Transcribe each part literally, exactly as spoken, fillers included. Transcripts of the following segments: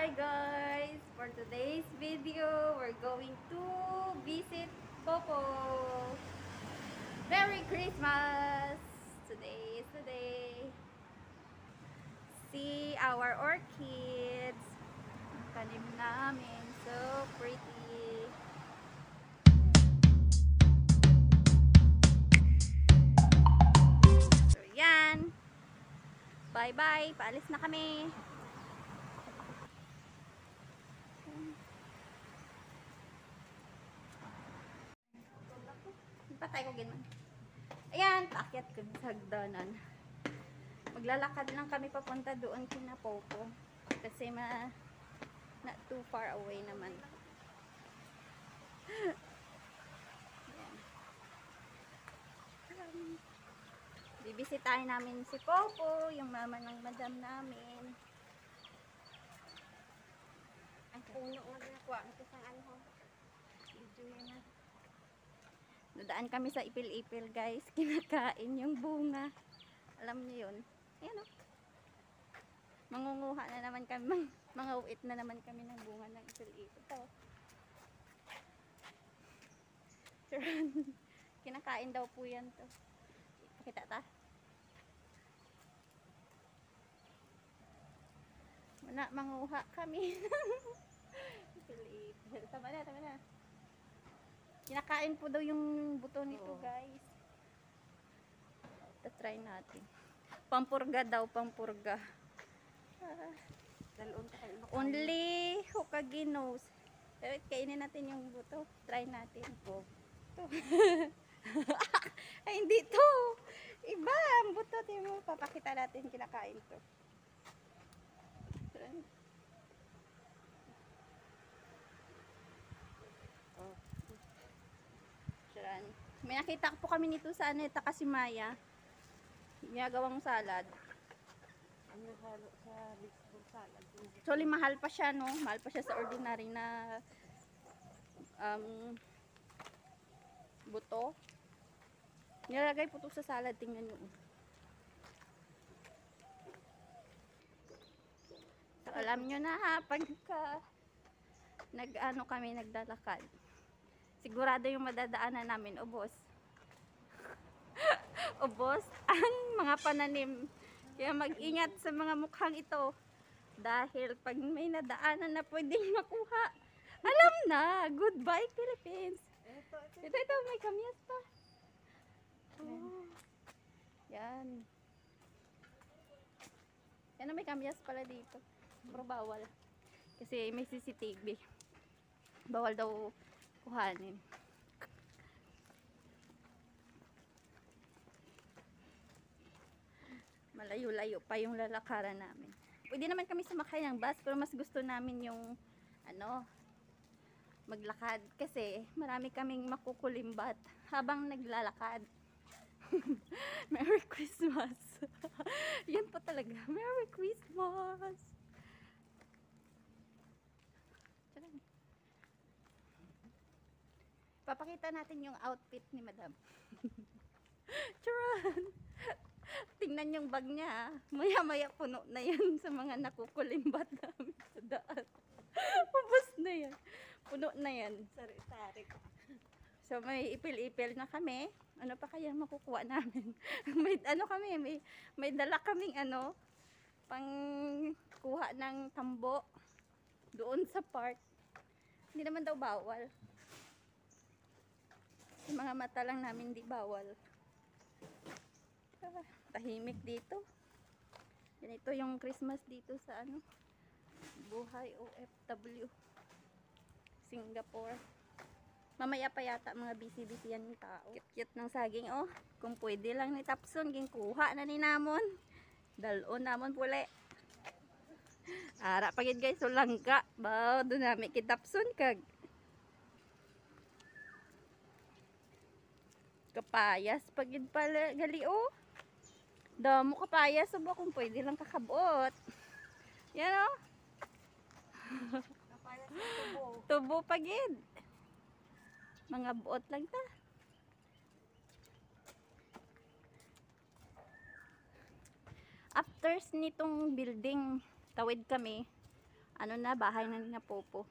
Hi guys! For today's video, we're going to visit Popo. Merry Christmas! Today is the day. See our orchids. Tanim namin. So pretty. So yan. Bye-bye. Paalis na kami. Patay ko gano'n. Ayan, paakyat ko sa hagdanan. Maglalakad lang kami papunta doon kina Popo. Kasi ma not too far away naman. Ayan. Bibisitahin namin si Popo, yung mama ng madam namin. Ang puno nga nakuha. Ito sa ano. Video yan na. Nadaan kami sa ipil-ipil guys. Kinakain yung bunga. Alam niyo yun. Ayan o. Mangunguha na naman kami. Mang, mga uit na naman kami ng bunga ng ipil-ipil. Ito. Kinakain daw po yan to. Pakita ta. Mana, manguha kami. Ipil-ipil. Tama na, tama na. Kinakain po daw yung buto nito, oh, guys. Try natin. Pampurga daw, pampurga. Ah. Only Hokaginos. Pero kainin natin yung buto. Try natin po. Ito. Ay, hindi to. Iba ang buto. Tingnan mo, papakita natin kinakain to. May nakita po kami nito sa ano, Takasimaya. Ginagawang salad. Ano halo sa baseball salad? Actually, mahal pa siya, no? Mahal pa siya sa ordinary na um, buto. Nilagay po ito sa salad. Tingnan nyo. So, alam nyo na ha, pagka nag-ano kami, naglalakad. Sigurado yung madadaanan namin, ubos. Ubos ang mga pananim. Kaya mag-ingat sa mga mukhang ito. Dahil pag may nadaanan na pwedeng makuha, alam na, goodbye Philippines. Ito, ito, ito, ito may kamyas pa. Oh. Yan. Yan na, may kamyas pala dito. Pero bawal. Kasi may C C T V. Bawal daw kuhanin. Malayo-layo pa yung lalakaran namin. Pwede naman kami sumakay ng bus, pero mas gusto namin yung ano, maglakad kasi marami kaming makukulimbat habang naglalakad. Merry Christmas. Yan po talaga. Merry Christmas. Papakita natin yung outfit ni Madam. Charan! Tingnan yung bag niya. Maya-maya puno na yan sa mga nakukulimbat namin sa daan. Pabas na yan. Puno na yan. Sari-sari. So may ipil-ipil na kami. Ano pa kaya makukuha namin? May ano kami, may, may dala kaming ano, pang kuha ng tambo doon sa park. Hindi naman daw bawal. Yung mga mata lang namin di bawal. Ah, tahimik dito. Ganito yung Christmas dito sa ano, Buhay O F W Singapore. Mamaya pa yata mga busy-busy yan yung tao. Cute-cute ng saging, oh. Kung pwede lang ni Tapson, gingkuha na ni namon. Dalon namon puli. Ara pagid guys, so langka. Bao, doon namin kay Tapson kag kapayas pagid pala gali, oh. Damo kapayas, so ba kung pwede lang kakabot. Yan, oh. Kapayas na tubo. Tubo pagid. Mga buot lang ta. After nitong building, tawid kami. ano na, bahay na ni na Popo.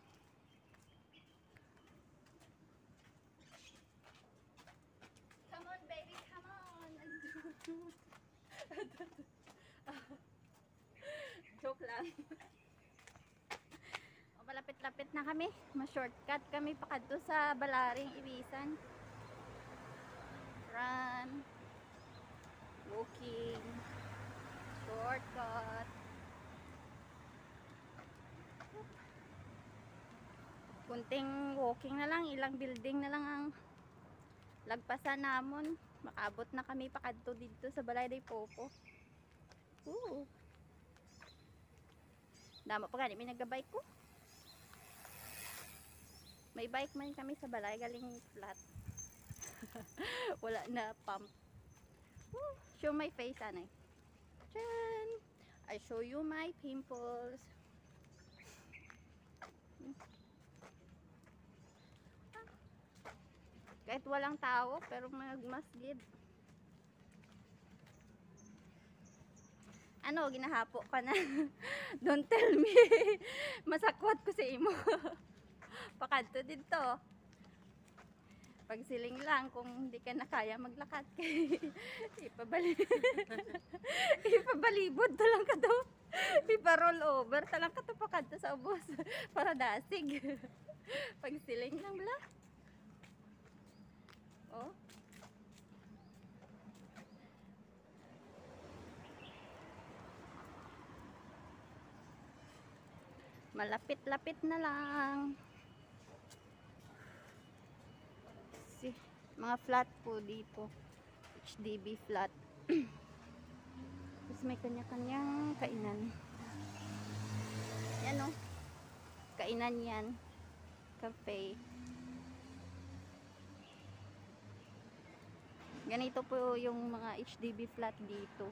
Come on baby, come on. Joke lang. O, malapit-lapit na kami. Ma-shortcut kami pa kadto sa Balaring Ibisan. Run. Walking. Shortcut. Kunting walking na lang, ilang building na lang ang lagpasan namon. Makaabot na kami pa kadto dito sa balay ni Popo. Ooh. Damo pa gani may nagabike ko. May bike man kami sa balay galing flat. Wala na pump. Woo. Show my face anay. Chan. I show you my pimples. Kahit walang tao, pero magmasgid. Ano, ginahapo ka na? Don't tell me. Masakwat ko sa imo. Pakadto dito. Pagsiling lang, kung hindi ka na kaya maglakad kay ipabali. Ipabalibod to lang ka daw. Ipa-roll over. Talang ka to pakadto sa ubos. Para dasig. Pagsiling lang bala. Oh. Malapit-lapit na lang. Si mga flat po dito. H D B flat. Tapos may kanya-kanyang kainan. Yan o. Kainan yan. Cafe. Ganito po yung mga H D B flat dito.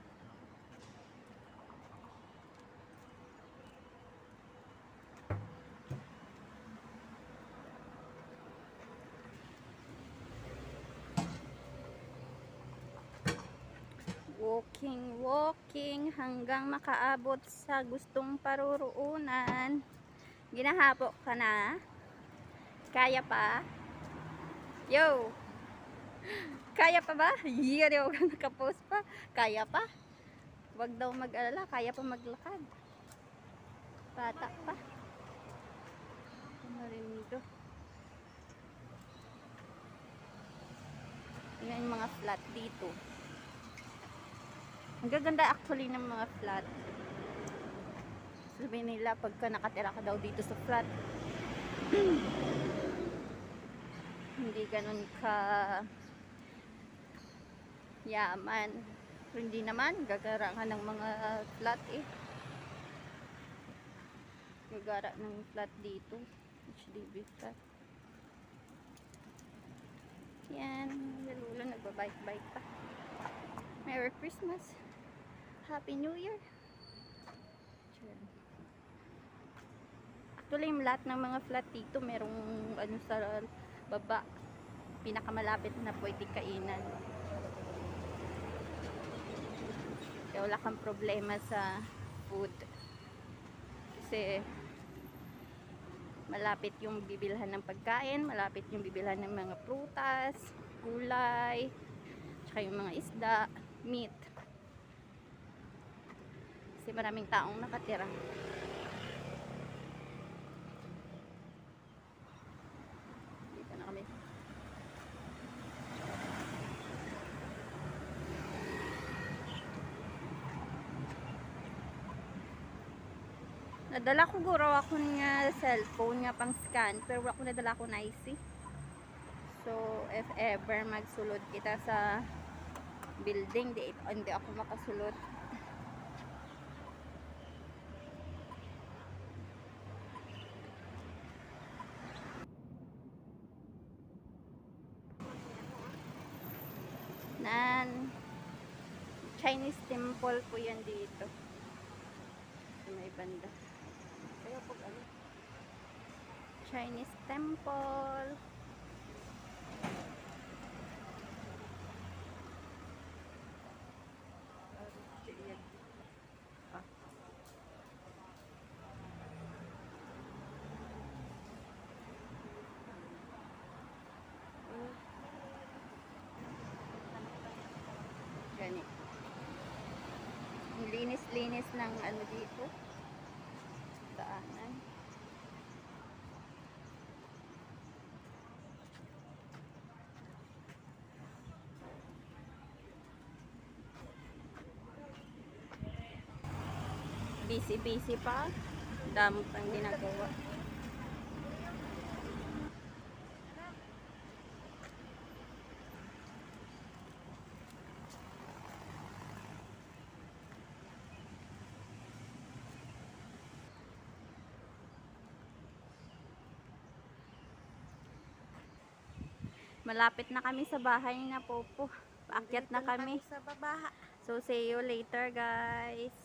Walking, walking hanggang makaabot sa gustong paruroonan. Ginahapo ka na? Kaya pa? Yo! Kaya pa ba? Yari ako nakapost pa. Kaya pa? Wag daw mag-alala. Kaya pa maglakad. Bata pa. Marinido. Yan yung mga flat dito. Ang gaganda actually ng mga flat. Sabihin nila pagka nakatira ka daw dito sa flat. Hindi ganun ka yaman. Pero hindi naman, gagara nga ng mga flat eh. Gagara ng flat dito. H D B flat. Yan, lalulo nagbabike-bike pa. Merry Christmas. Happy New Year. Actually, lahat ng mga flat dito merong ano sa baba. Pinakamalapit na pwede kainan. Kaya wala kang problema sa food. Kasi malapit yung bibilhan ng pagkain, malapit yung bibilhan ng mga prutas, gulay, tsaka yung mga isda, meat. Kasi maraming taong nakatira. Dito na kami. Nadala ko guro ako nga cellphone nga pang scan, pero wala ko nadala ko na I C. So if ever magsulod kita sa building, di, hindi ako makasulod. Nan Chinese temple po yan dito. Sa may banda. Chinese temple. linis-linis ng ano dito. Daanan. Busy-busy pa. Dami pang ginagawa. Malapit na kami sa bahay na Popo. Paakyat na kami. Sa babaha. So see you later, guys.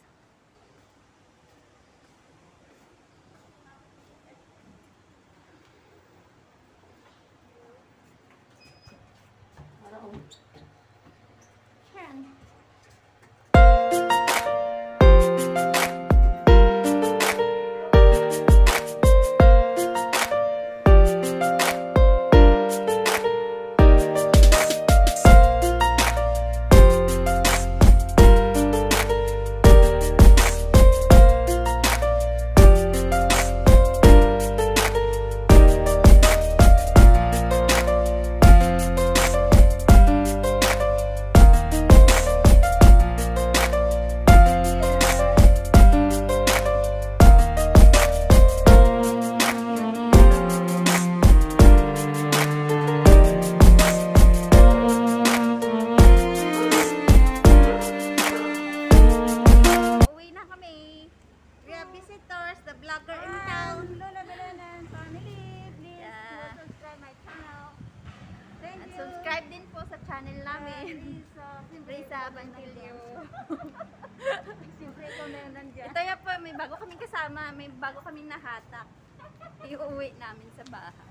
Visitors, the vlogger in town. Lola Balanan family, please Yeah. subscribe my channel. Thank At you. subscribe din po sa channel namin. Please, uh, siyempre, Risa ikaw na Bantilio. nandiyan. Siyempre, ikaw na yung nandiyan. Ito yan po, may bago kaming kasama, may bago kaming nahatak. Iuwi namin sa bahay.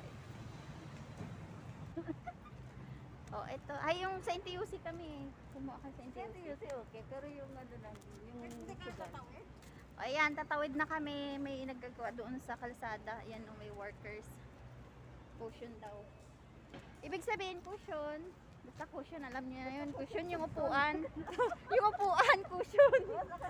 Oh, ito. Ay, yung sa N T U C kami. Kumuha ka sa N T U C. Siyempre, yun, si okay. Pero yung ano lang, yung Hindi ka sugar. tatawid? O, ayan, tatawid na kami. May nagagawa doon sa kalsada. Ayan, oh, may workers. Cushion daw. Ibig sabihin, cushion. Basta cushion, alam niyo na yun. Cushion yung upuan. Yung upuan, cushion.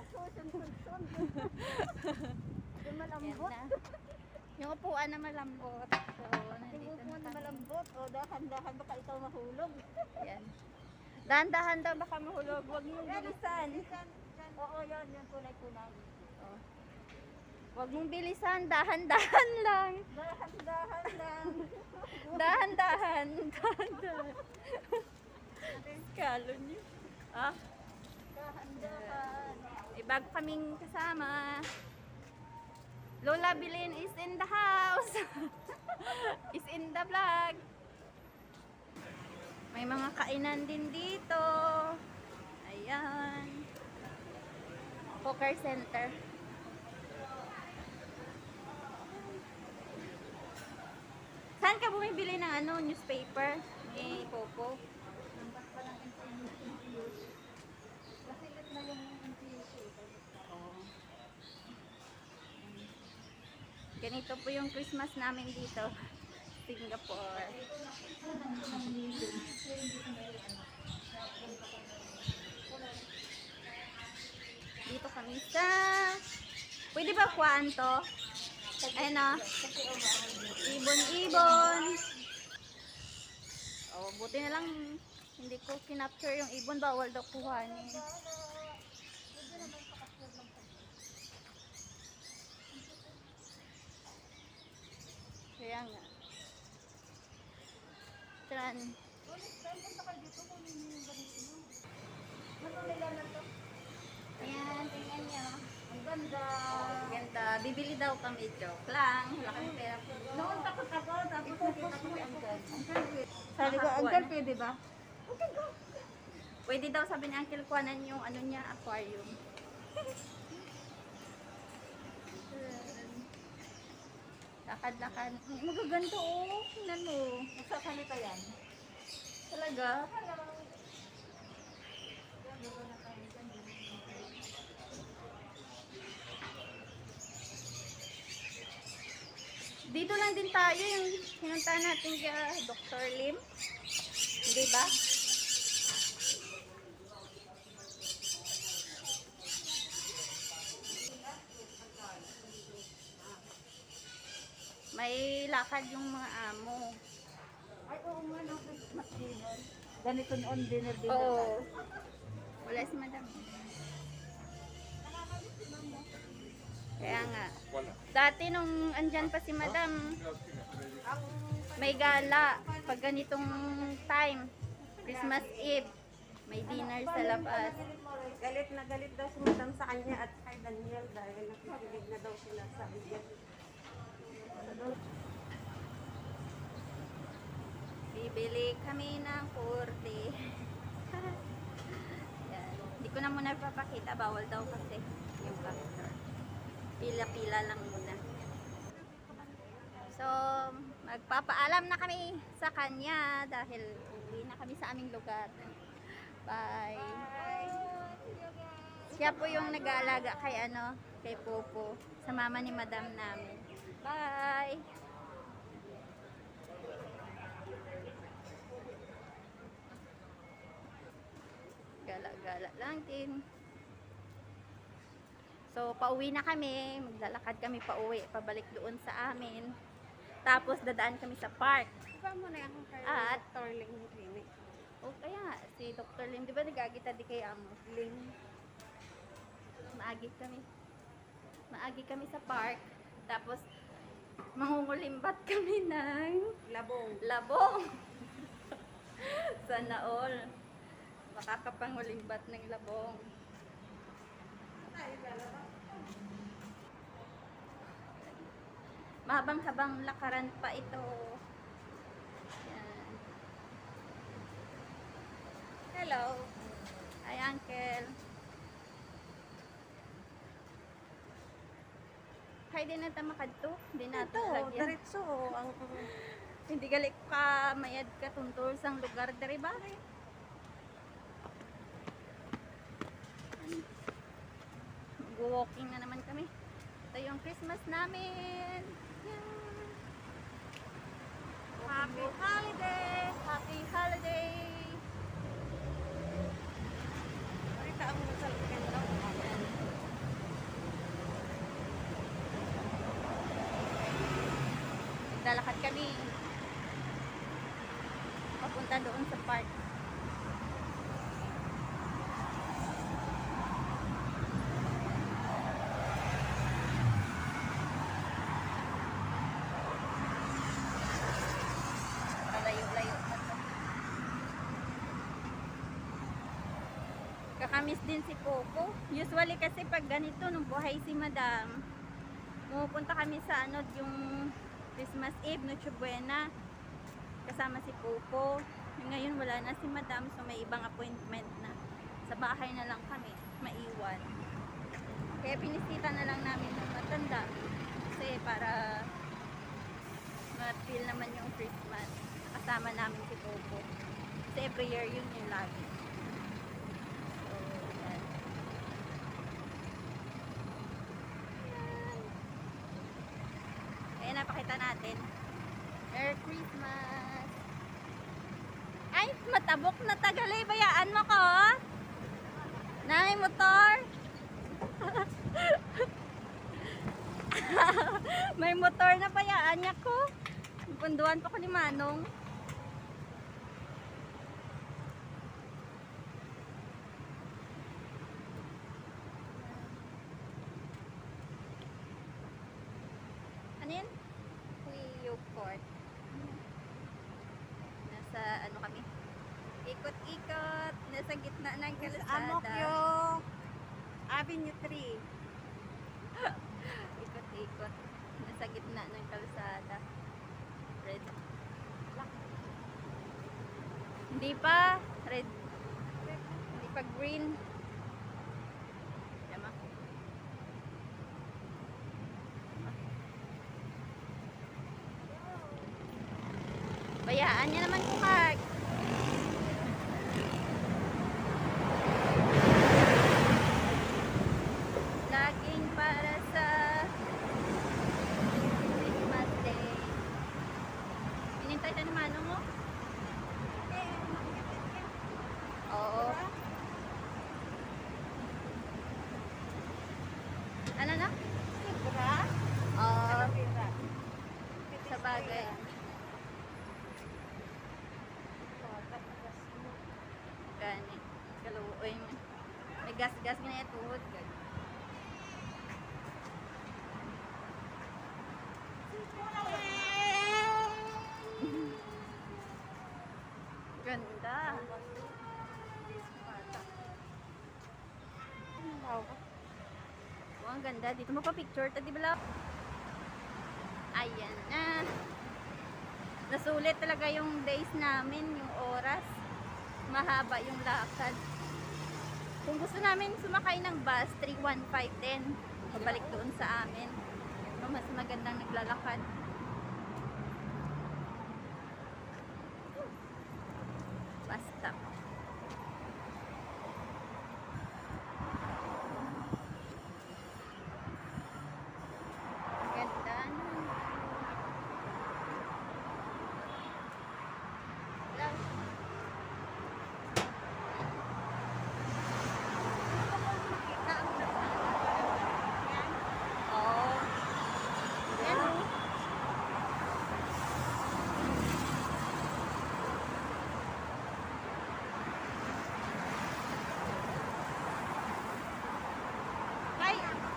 Yung Ayan malambot. na. Yung upuan na malambot. So, nandito Yung upuan na na kami. malambot. O, dahan-dahan baka ikaw mahulog. Ayan. Dahan-dahan daw baka mahulog. Huwag mong bilisan. Oo, yun, yung kulay-kulay. Oh. Huwag mong bilisan. Dahan-dahan lang. Dahan-dahan lang. Dahan-dahan. Dahan-dahan. Kalo niyo. Ah, Dahan-dahan. may bago kaming kasama. Lola Bilin is in the house. Is in the vlog. May mga kainan din dito. Ayan. Poker center. Saan ka bumibili ng ano, newspaper? Ni Popo? Nasilit na yung N T U C. Oo. Ganito po yung Christmas namin dito. Singapore. Dito kami sa... Pwede ba kuhaan to? Ayun o. Ibon-ibon. Oh, buti na lang hindi ko kinapture yung ibon. Bawal daw kuhanin. Kaya nga. Tran. Ayan, tingnan nyo. Ang ganda. Ganda. Bibili daw kami. Joke lang. Wala kami pera. Noon takot ako, tapos nakita ko si Uncle. Sabi ko, Uncle, pwede ba? Pwede daw sabi ni Uncle kuhanan yung ano niya, aquarium. Lakad-lakad. Magaganto oh. Tingnan mo. Nagsasalita yan. Talaga? Dito lang din tayo yung pinunta natin kay Doctor Lim. Hindi ba? May lakad yung mga amo. Ay, oo nga, no, Christmas dinner. Ganito noon, dinner, dinner. Oo. Wala si madam. Kaya nga. Dati nung andyan pa si madam, may gala pag ganitong time. Christmas Eve. May dinner sa labas. Galit na galit daw si Madam sa kanya at kay Daniel dahil nakikinig na daw sila sa bigyan. Bibili kami ng kurte. Yan. Hindi ko na muna papakita. Bawal daw kasi yung factor. Pila-pila lang muna. So, magpapaalam na kami sa kanya dahil uwi na kami sa aming lugar. Bye. Siya po yung nag-aalaga kay ano, kay Popo, sa mama ni Madam namin. Bye. Gala-gala lang din. So, pauwi na kami. Maglalakad kami pauwi, pabalik doon sa amin. Tapos, dadaan kami sa park. Iba mo na yung kay At, Doctor Ling Clinic. o kaya nga, si Doctor Lim, di ba nagagita di kay Amo? Ling. Maagi kami. Maagi kami sa park. Tapos, mangungulimbat kami ng Labong. labong. Sana all. Makakapangulimbat ng labong. Mahabang-habang lakaran pa ito. Yan. Hello. Hi, Uncle. Hi, di na tamakadto. Di na Ito, lagyan. diretso. Ang, Hindi gali ka mayad ka tuntur sang lugar diri ba? Mag-walking na naman kami. Ito yung Christmas namin. Yan. Happy holiday! Happy holiday! Marita ang masalapin daw. Yan. Naglalakad kami. Papunta doon sa park. Palayo-layo na to. Kakamiss din si Coco. Usually kasi pag ganito, nung buhay si Madam, pumupunta kami sa ano, yung Christmas Eve, Noche Buena, kasama si Popo. Ngayon wala na si Madam, so may ibang appointment na. Sa bahay na lang kami, maiwan. Kaya pinisita na lang namin ng matanda. Kasi para ma-feel naman yung Christmas. Kasama namin si Popo. Kasi every year yun yung lagi. So, yan. Yan. Ayan, napakita natin. Merry Christmas! Ay, matabok na tagalay. Bayaan mo ko. Nay, motor. May motor na bayaan niya ko. Punduan pa ko ni Manong. Ano yan? Puyo Court. Nasa ano kami? Ikot-ikot. Nasa gitna ng kalsada. Amokyo. Avenue three. Ikot-ikot. Nasa gitna ng kalsada. Red. Hindi pa. Red. Hindi pa green. Tama. Bayaan niya naman kung kag. Laging para sa Christmas Day. Inintay ka ni Manong mo? Oo. Ano na? Libra. Oo. Libra. bagay. Gani. Kaluoy mo. May gas-gas nga yung tuhod. Gani. Ganda. Wow. Oh, ang ganda. Dito mo pa picture. Tadi bala. Ayan na. Nasulit talaga yung days namin, yung oras. Mahaba yung lakad. Kung gusto namin sumakay ng bus, three one five din. Pabalik doon sa amin. No, mas magandang naglalakad. Basta. Ganda na. Lang. Oh. Yan. Ay,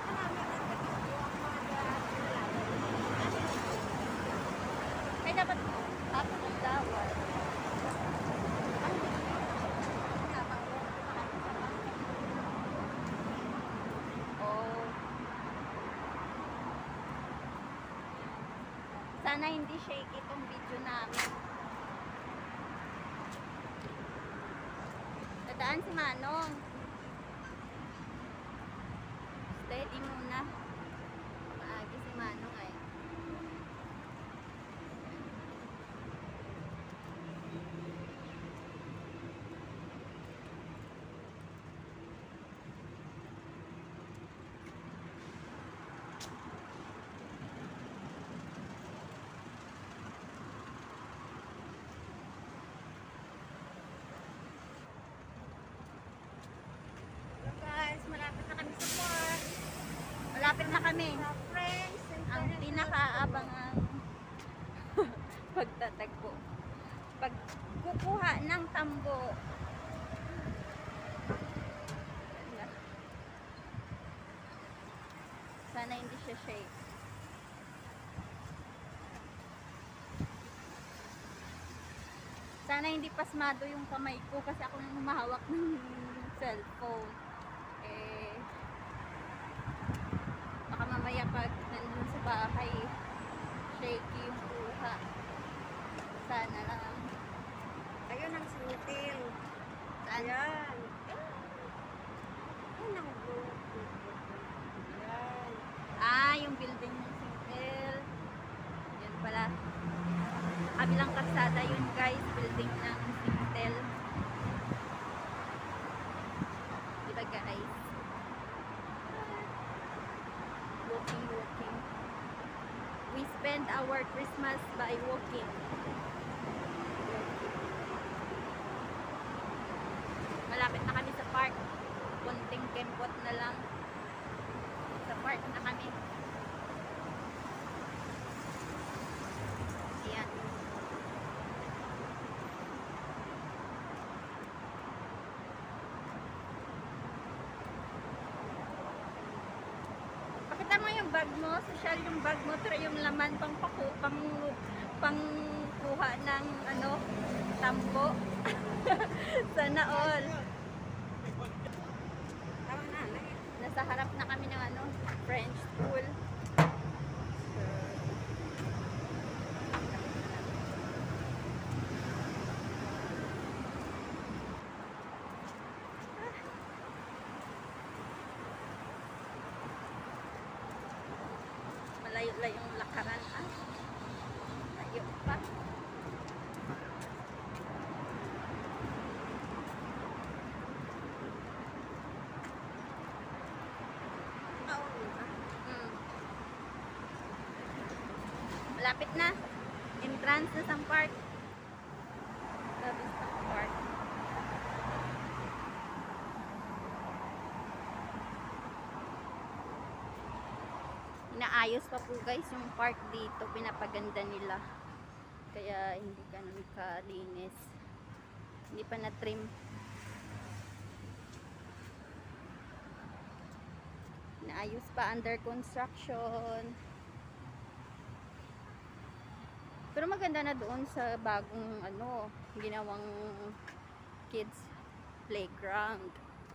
ay dapat ako ng dawat. Oh. Sana hindi shake itong video namin. Dadaan si Manong. Steady muna. Maagi si Manong ay. Guys, malapit na kami sa park. Malapit na kami. Sa friends. Ang pinakaabangang pagtatagpo. Pagkukuha ng tambo. Sana hindi siya shake. Sana hindi pasmado yung kamay ko kasi ako nang humahawak ng cellphone. Eh, baka mamaya pag nandun sa bahay, shaky yung kuha. Sana lang. Ayun ang sintil. Saan? Ayan. Ayun ang blue. Ayan. Ah, yung building ng Singtel. Yan pala. Kabilang kalsada yun guys, building ng Singtel. Diba guys? Walking, walking. We spend our Christmas by walking. Malapit na kami sa park. Kunting kempot na lang. Sa park na kami. Ayan. Pakita mo yung bag mo. Social yung bag mo. Pero yung laman pang paku, pang, pang kuha ng ano, tambo. Sana all. Tama na. Lagi. Nasa harap na kami ng ano, French school. Malayo-layo yung lakaran. Ah. Layo pa. Mm. Malapit na. Entrance na sa park. Labis ng park. Inaayos pa po guys yung park dito, pinapaganda nila. Kaya hindi ganun kalinis. Hindi pa na-trim. Inaayos pa, under construction. Pero maganda na doon sa bagong ano, ginawang kids playground.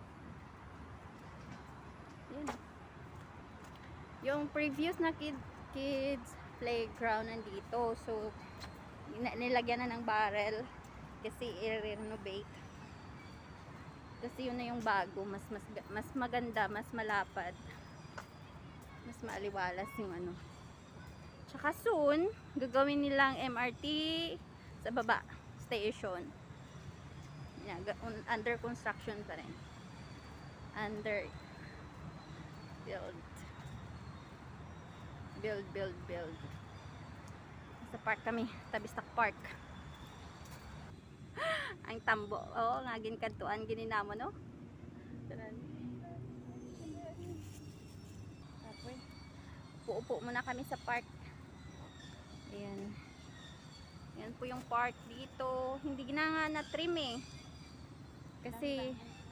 Yun. Yung previous na kid, kids playground nandito. So, nilagyan na ng barrel kasi i-renovate. Kasi yun na yung bago, mas mas mas maganda, mas malapad. Mas maaliwalas yung ano. Tsaka soon, gagawin nilang M R T sa baba, station. Yeah, under construction pa rin. Under build. Build, build, build. Sa park kami, Tabistock Park. Ang tambo, oh, ngagin kantuan gininamo no. Tapos, upo-upo muna kami sa park. Ayan. Yan po yung park dito. Hindi na nga na-trim eh. Kasi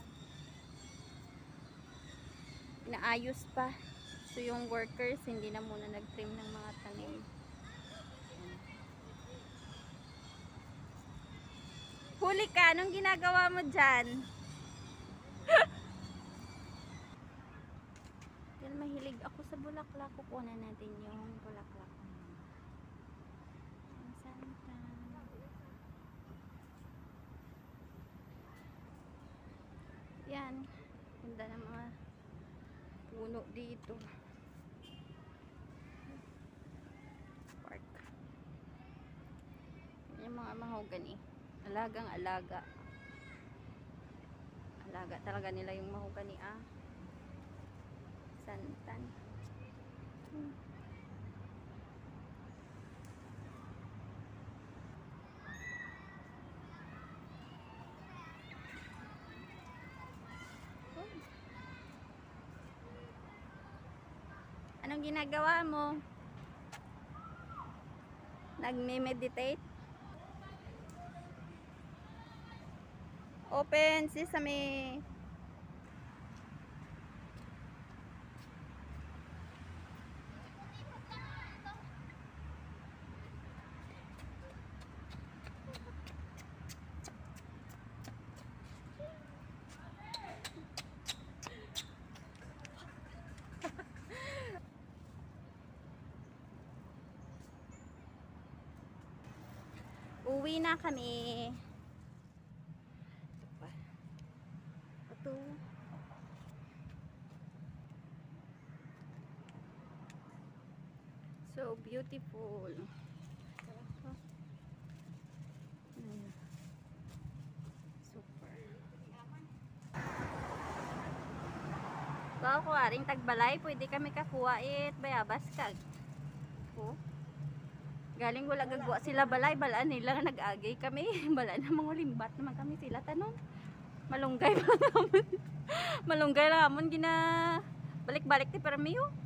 inaayos pa. So yung workers hindi na muna nag-trim ng mga tanim. Huli ka, anong ginagawa mo dyan? Yan, mahilig ako sa bulaklak. Kukunan natin yung bulaklak. Ang santa. Yan. Ganda ng mga puno dito. Park. Yung mga mahogany. Alagang alaga. Alaga talaga nila yung mahogany ah. Santan. Hmm. Anong ginagawa mo? Nagme-meditate? Open sesame. Uwi na kami. Ito. So beautiful. Hmm. Super. Bao ko aring tagbalay, pwede kami kakuha it bayabas kag. Oh. Galing wala gagwa sila balay, balaan nila nag-agay kami. Balaan na mga limbat naman kami sila tanon. Malunggay pa naman. Malunggay lang amon gina balik-balik ti permiyo.